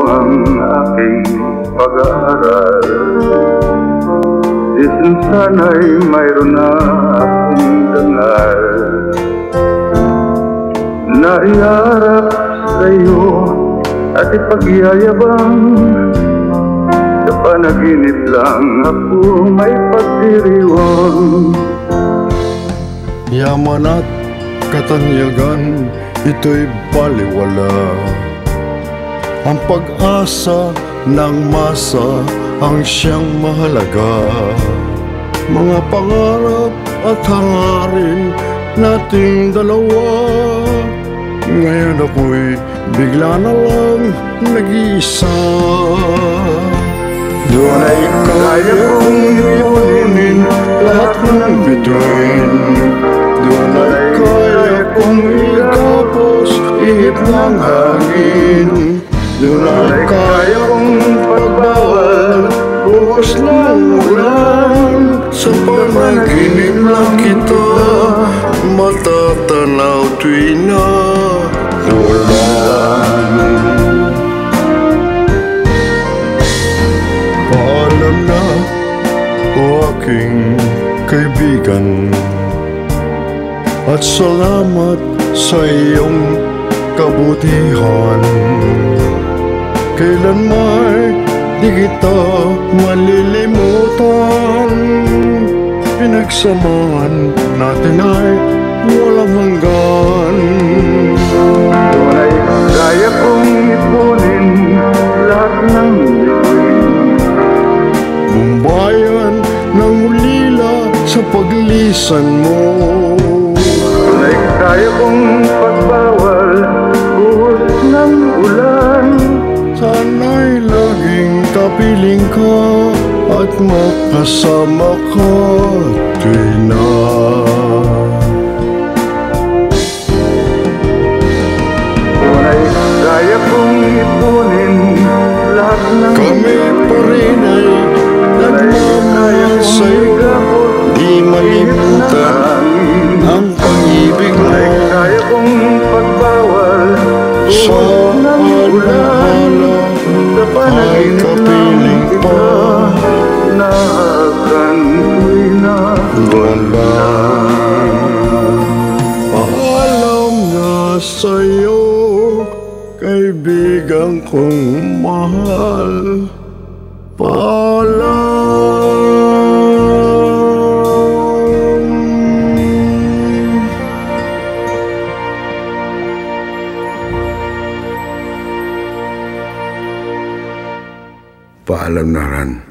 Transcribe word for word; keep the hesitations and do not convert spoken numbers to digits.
ang aking pag-aaral. Isang sana'y mayroon na akong dangal na iharap sa'yo at ipagyayabang. Sa panaginip lang ako may pagdiriwang. Yaman at katanyagan, ito'y baliwala. Ang pag-asa ng masa ang siyang mahalaga. Mga pangarap at hangarin nating dalawa, ngayon ako'y bigla na lang nag-iisa. Doon ay kaya kong ipunin lahat ng bituin. Doon ay kaya kong ikapos ihip ng hangin. Doon ay kaya kong pagbawal buhos ng ulan. Sa panaginip lang kita matatanaw tuwi na ulan. Paalam na o aking kaibigan, at salamat sa iyong kabutihan. Kailan may di kita malilimutan. Pinagsamahan natin ay walang hanggan. Doon ay kaya kong ipunin lahat ng bituin. Bumbayan ng ulila sa paglisan mo. Doon ay kaya kong pagbawal buhos ng ulan. Sana'y laging kapiling ka at makasama ka tuwi na. Doon ay kaya kong ipunin lahat ng Kami pa rin ay nagmamahal sa'yo, di malimutan ang pag-ibig mo. kaya kong pagbawal Sa alaala ay kapiling pa na akan'y na wala. Paalam na sa'yo, kaibigan kong mahal. Paalam. Paalam na, Ran.